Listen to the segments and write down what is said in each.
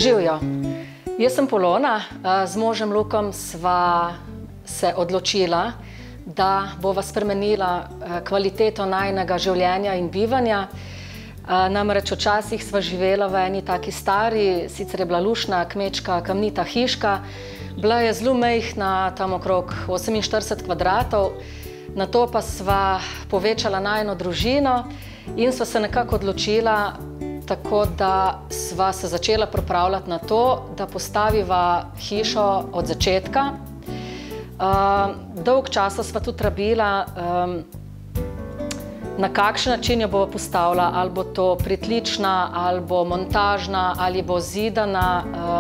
Živijo. Jaz sem Polona, z možem Lukom sva se odločila, da bova spremenila kvaliteto najinega življenja in bivanja. Namreč včasih sva živela v eni taki stari, sicer je bila luštna, kmečka, kamnita hiška. Bila je zelo majhna, tam okrog 48 kvadratov. Nato pa sva povečala najino družino in sva se nekako odločila, tako da sva se začela pripravljati na to, da postaviva hišo od začetka. Dolg časa sva tudi rabila, na kakšen način jo bova postavila, ali bo to pritlična, ali bo montažna, ali bo zidana.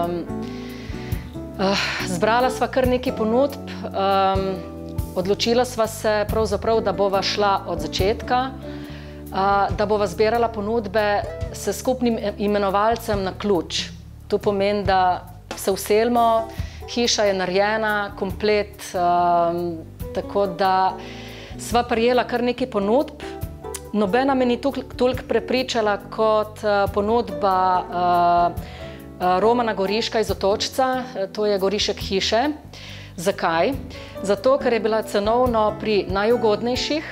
Zbrala sva kar nekaj ponudb, odločila sva se pravzaprav, da bova šla od začetka, da bova zbirala ponudbe s skupnim imenovalcem na ključ. To pomeni, da se vselimo, hiša je narejena, komplet, tako da sva prijela kar nekaj ponudb. Nobena me ni toliko prepričala kot ponudba Romana Goriška iz Otočca, to je Gorišek hiše. Zakaj? Zato, ker je bila cenovno pri najugodnejših,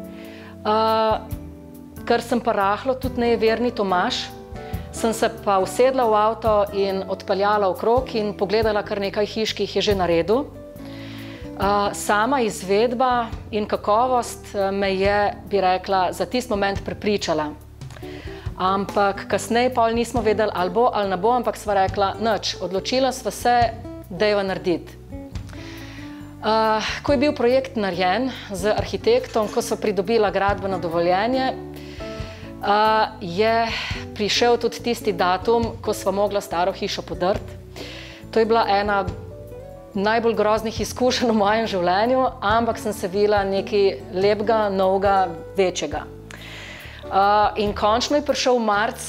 ker sem pa rahlo tudi nejeverni Tomaž, sem se pa usedla v avto in odpeljala okrog in pogledala kar nekaj hiš, ki jih je že naredil. Sama izvedba in kakovost me je, bi rekla, za tisti moment prepričala. Ampak kasneje pol nismo vedeli, ali bo ali ne bo, ampak sva rekla, nič, odločila sva se, dajva narediti. Ko je bil projekt narejen z arhitektom, ko sva pridobila gradbeno dovoljenje, je prišel tudi tisti datum, ko sva mogla staro hišo podrti. To je bila ena najbolj groznih izkušenj v mojem življenju, ampak sem se videla nekaj lepega, novega, večjega. In končno je prišel marc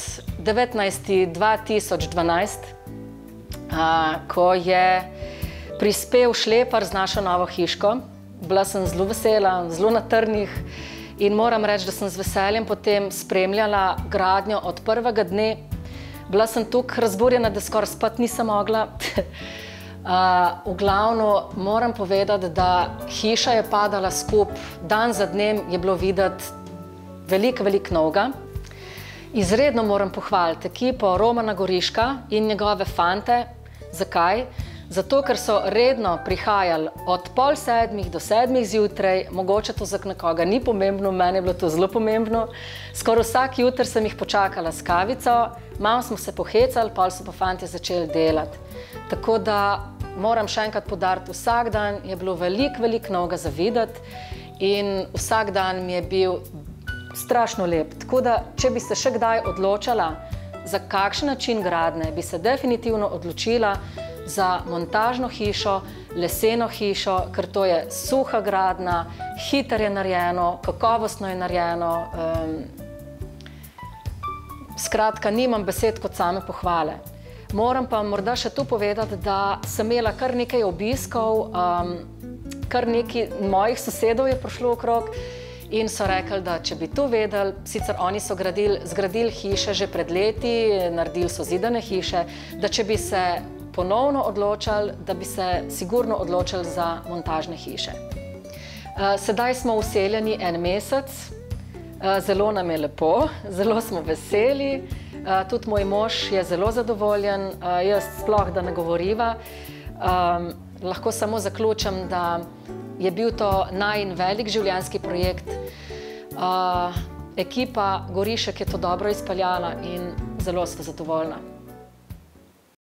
2012, ko je prispel šlepar z našo novo hiško. Bila sem zelo vesela, zelo na trnih in moram reči, da sem z veseljem potem spremljala gradnjo od prvega dne. Bila sem tukaj razburjena, da skoraj spati nisem mogla. V glavno moram povedati, da hiša je padala skupaj, dan za dnem je bilo videti veliko novega. Izredno moram pohvaliti ekipo Romana Goriška in njegove fante. Zakaj? Zato, ker so redno prihajali od 6:30 do 7 zjutraj, mogoče to za nekoga ni pomembno, meni je bilo to zelo pomembno. Skoraj vsak jutr sem jih počakala s kavico, malo smo se pohecali, pol so pa fantje začeli delati. Tako da moram še enkrat poudariti, vsak dan je bilo veliko novega za videti in vsak dan mi je bil strašno lep. Tako da, če bi se še kdaj odločala, za kakšen način gradnje, bi se definitivno odločila za montažno hišo, leseno hišo, ker to je suha gradnja, hitro je narejeno, kakovostno je narejeno. Skratka, nimam besed kot same pohvale. Moram pa morda še tu povedati, da sem imela kar nekaj obiskov, kar nekaj mojih sosedov je prišlo okrog in so rekli, da če bi to vedeli, sicer oni so zgradili hiše že pred leti, naredili so zidane hiše, da če bi se ponovno odločili, da bi se sigurno odločili za montažne hiše. Sedaj smo vseljeni en mesec, zelo nam je lepo, zelo smo veseli, tudi moj mož je zelo zadovoljen, jaz sploh da ne govoriva. Lahko samo zaključim, da je bil to najin velik življenjski projekt. Ekipa Gorišek je to dobro izpeljala in zelo sva zadovoljna.